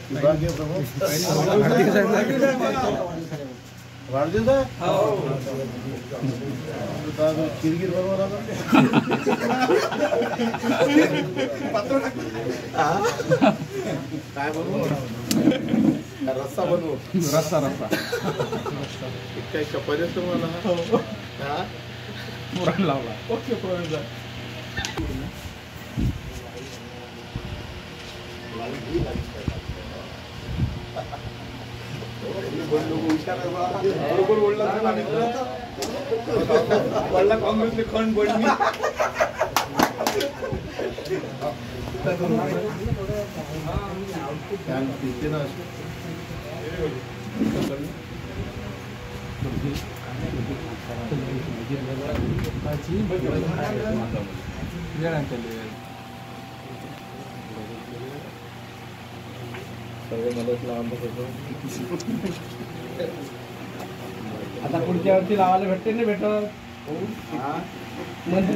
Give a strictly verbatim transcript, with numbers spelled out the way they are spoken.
विभागीय प्रमुख वाढदिवस आहे किरकिर बरोबर आला काय बनवू रस्सा बनवू रस्सा रस्सा काय चपाती असतो मला हा पुरण लावला ओके पुरण बरोबर बोलला काँग्रेसने खंड पडली आता पुढच्या वर्षी लावायला भेटते ना भेटत